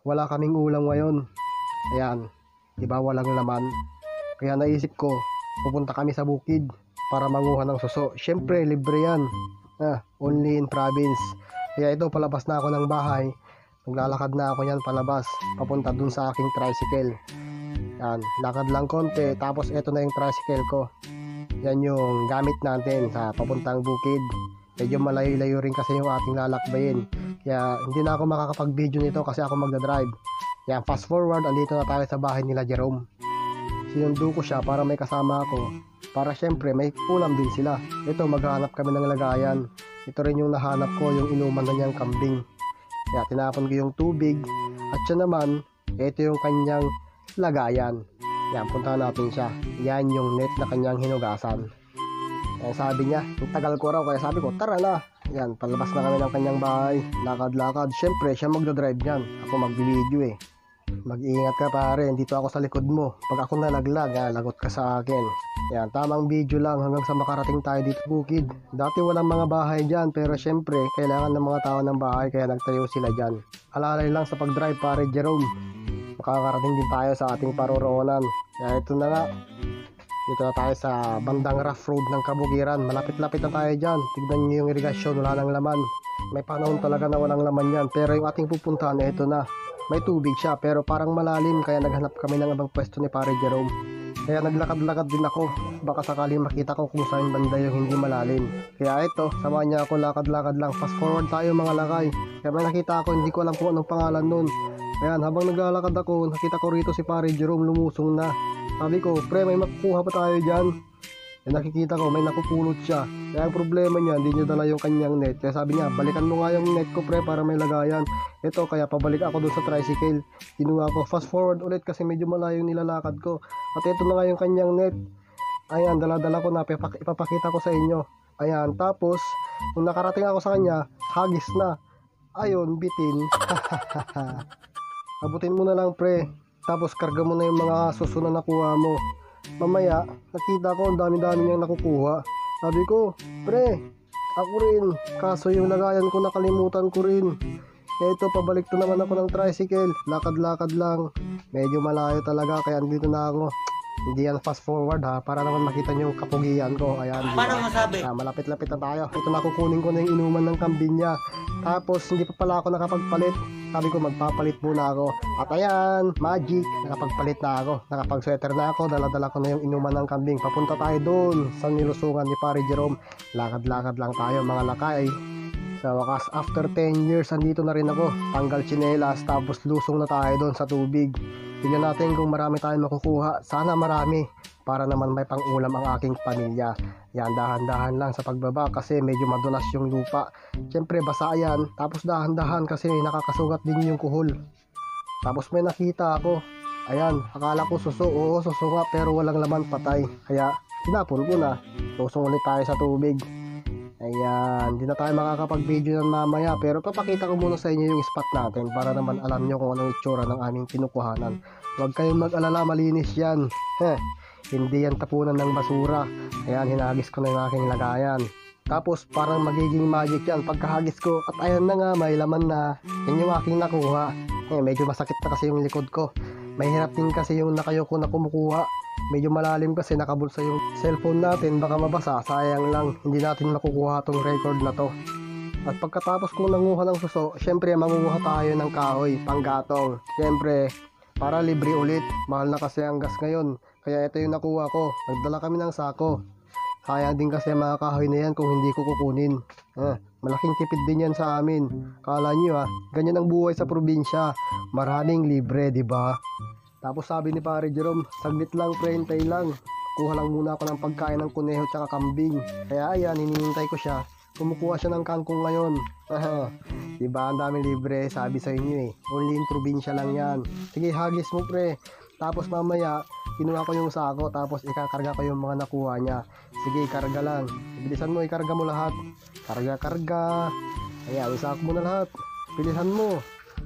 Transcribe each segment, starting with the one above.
wala kaming ulam ngayon. Ayan, diba walang laman. Kaya naisip ko, pupunta kami sa bukid para manguha ng suso. Syempre, libre yan. Only in province. Kaya ito, palabas na ako ng bahay. Naglalakad na ako yan palabas, papunta dun sa aking tricycle. Yan, lakad lang konti, tapos ito na yung tricycle ko. Yan yung gamit natin sa papuntang bukid. Medyo malayo-layo rin kasi yung ating lalakbayin. Kaya hindi na ako makakapag-video nito kasi ako magdadrive. Yan, fast forward, andito na tayo sa bahay nila Jerome. Sinundo ko siya para may kasama ako. Para syempre may ulam din sila. Ito, maghanap kami ng lagayan. Ito rin yung nahanap ko, yung inuman na niyang kambing. Kaya tinapon ko yung tubig. At siya naman, ito yung kanyang lagayan. Yan, puntahan natin siya. Yan yung net na kanyang hinugasan. Yan, sabi niya, tagal ko raw. Kaya sabi ko, tara na. Yan, palabas na kami ng kanyang bahay. Lakad-lakad. Syempre, siya magdadrive niyan. Ako mag-video eh. Mag-iingat ka pare, dito ako sa likod mo. Pag ako nalaglag, lagot ka sa akin. Yan, tamang video lang hanggang sa makarating tayo dito bukid. Dati walang mga bahay dyan, pero syempre, kailangan ng mga tao ng bahay, kaya nagtayo sila dyan. Alalay lang sa pag-drive pare Jerome. Makakarating din tayo sa ating paroroonan. Kaya ito na nga. Dito na tayo sa bandang rough road ng Kabukiran. Malapit-lapit na tayo dyan. Tignan nyo yung irigasyon, wala nang laman. May panahon talaga na walang laman yan. Pero yung ating pupuntahan, ito na. May tubig siya pero parang malalim, kaya naghanap kami ng ibang pwesto ni pare Jerome. Kaya naglakad-lakad din ako, baka sakaling makita ko kung saan banda yung hindi malalim. Kaya ito, samahan niya ako, lakad-lakad lang. Fast forward tayo mga lakay. Kaya may nakita ako, hindi ko alam kung anong pangalan nun. Ayan, habang naglalakad ako, nakita ko rito si pare Jerome lumusong na. Sabi ko, pre, may makukuha pa tayo dyan. Nakikita ko, may nakupulot siya. Kaya ang problema niya, hindi niya dala yung kanyang net. Kaya sabi niya, balikan mo nga yung net ko pre para may lagayan. Ito, kaya pabalik ako dun sa tricycle. Kinuha ko, fast forward ulit kasi medyo malayo yung nilalakad ko. At ito na nga yung kanyang net. Ayan, dala-dala ko na, ipapakita ko sa inyo. Ayan, tapos, nung nakarating ako sa kanya, hagis na. Ayun, bitin. Abutin mo na lang pre. Tapos, karga mo na yung mga susunod na nakuha mo. Mamaya, nakita ko ang dami-dami niyang nakukuha. Sabi ko, pre, ako rin. Kaso yung lagayan ko nakalimutan ko rin. Ito, pabalik to naman ako ng tricycle. Lakad-lakad lang. Medyo malayo talaga, kaya andito na ako. Hindi yan fast forward ha, para naman makita niyo yung kapugian ko. Ayan, paano masabi? Malapit-lapit na tayo. Ito na, kukunin ko na yung inuman ng kambing niya. Tapos, hindi pa pala ako nakapagpalit. Sabi ko, magpapalit muna ako. At ayan, magic. Nakapagpalit na ako. Nakapag-sweater na ako. Dala-dala ko na yung inuman ng kambing. Papunta tayo doon sa nilusungan ni pare Jerome. Lakad-lakad lang tayo mga lakay. Sa wakas, after 10 years, andito na rin ako. Tanggal tsinelas, tapos lusong na tayo doon sa tubig. Tingnan natin kung marami tayong makukuha. Sana marami. Para naman may pang-ulam ang aking pamilya. Yan, dahan-dahan lang sa pagbaba kasi medyo madulas yung lupa. Siyempre, basa yan. Tapos dahan-dahan kasi nakakasugat din yung kuhol. Tapos may nakita ako. Ayan, akala ko suso. Oo, suso nga, pero walang laman, patay. Kaya, tinapon ko na. Lusong ulit tayo sa tubig. Ayan, hindi na tayo makakapag-video ng mamaya. Pero papakita ko muna sa inyo yung spot natin para naman alam nyo kung anong itsura ng aming kinukuhanan. Huwag kayong mag-alala, malinis yan. Hindi yan tapunan ng basura. Ayan, hinagis ko na yung aking lagayan. Tapos parang magiging magic yan pagkahagis ko. At ayan na nga, may laman na. Yan yung aking nakuha. Medyo masakit na kasi yung likod ko. Mahirap din kasi yung nakayoko na kumukuha. Medyo malalim kasi nakabulsa yung cellphone natin. Baka mabasa, sayang lang. Hindi natin makukuha tong record na to. At pagkatapos kong nanguha ng suso, syempre manguha tayo ng kahoy, panggatong. Syempre, para libre ulit. Mahal na kasi ang gas ngayon. Kaya ito yung nakuha ko. Nagdala kami ng sako. Sayang din kasi ang mga kahoy na yan kung hindi ko kukunin. Malaking tipid din yan sa amin. Kala nyo ganyan ang buhay sa probinsya. Maraming libre, di ba? Tapos sabi ni pare Jerome, saglit lang pre, hintay lang. Kuha lang muna ako ng pagkain ng kuneho tsaka kambing. Kaya ayan, hinihintay ko siya. Kumukuha siya ng kangkong ngayon. Diba, ang daming libre, sabi sa inyo eh. Only in probinsya lang yan. Sige, hagis mo pre. Tapos mamaya, kinuha ko yung sako, tapos ikakarga ko yung mga nakuha niya. Sige, karga lang. Bilisan mo, ikarga mo lahat. Karga. Ayan, isako mo na lahat. Bilisan mo.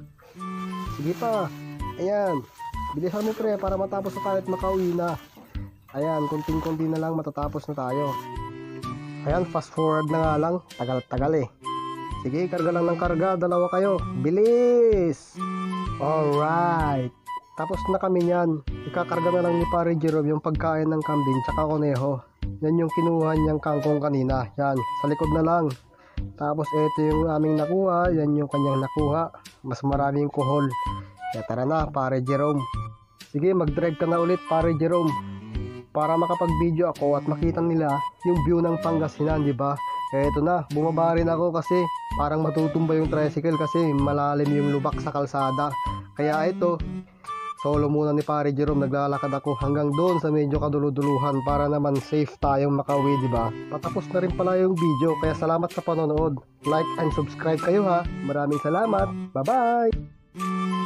Sige pa. Ayan. Bilisan mo pre, para matapos na tayo at makauwi na. Ayan, kunting-kunti na lang matatapos na tayo. Ayan, fast forward na nga lang. Tagal-tagal eh. Sige, karga lang ng karga. Dalawa kayo. Bilis! Alright. Tapos na kami niyan. Ikakarga na lang ni Pare Jerome yung pagkain ng kambing tsaka kuneho. Yan yung kinuha niyang kangkong kanina. Yan, sa likod na lang. Tapos ito yung aming nakuha. Yan yung kanyang nakuha. Mas maraming kuhol. Kaya tara na, Pare Jerome. Sige, mag-drive ka na ulit, Pare Jerome. Para makapag-video ako at makita nila yung view ng Pangasinan, di ba? Eto na, bumaba rin ako kasi parang matutumba yung tricycle kasi malalim yung lubak sa kalsada. Kaya ito, solo muna ni Pare Jerome, naglalakad ako hanggang doon sa medyo kaduluduluhan para naman safe tayong makauwi, di ba? Patapos na rin pala yung video, kaya salamat sa panonood. Like and subscribe kayo ha. Maraming salamat. Bye-bye!